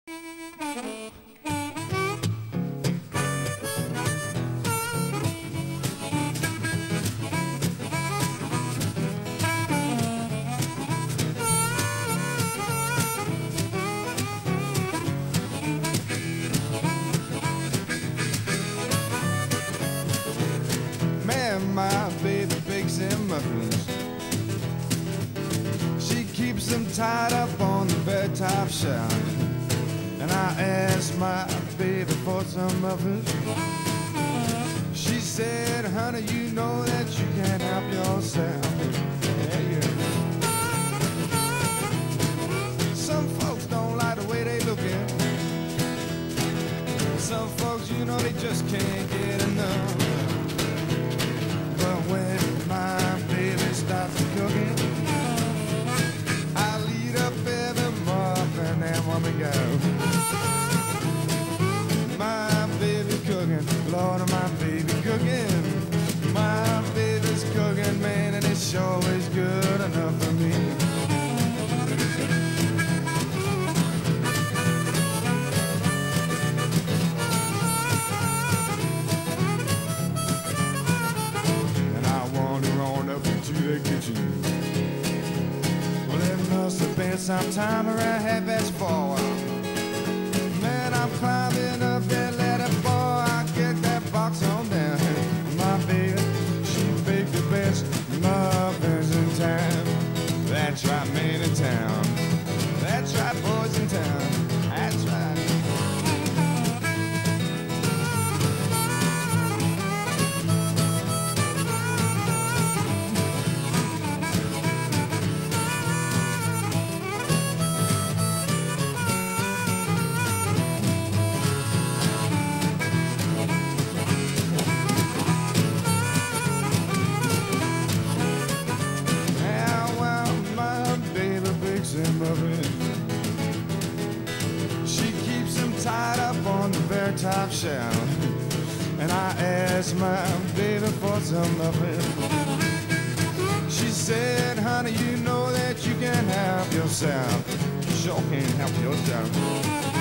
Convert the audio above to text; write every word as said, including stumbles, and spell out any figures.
My baby bakes and muffins. She keeps them tied up on the bed top shelf. And I asked my baby for some muffins. She said, honey, you know that you can't help yourself. Yeah, yeah. Some folks don't like the way they lookin'. Some folks, you know, they just can't get enough. But when my baby starts cooking, I'll eat up every muffin and when we go. My baby cooking, Lord, my baby cooking. My baby's cooking, man, and it sure is good enough for me. The kitchen. Well, it must have been sometime around half past four. Man, I'm climbing up that ladder, boy. I get that box on down. My baby, she baked the best muffins in town. That's right, man, in town. That's right, boys in town. That's right. She keeps them tied up on the very top shelf. And I asked my baby for some muffins. She said, honey, you know that you can help yourself. You sure can help yourself.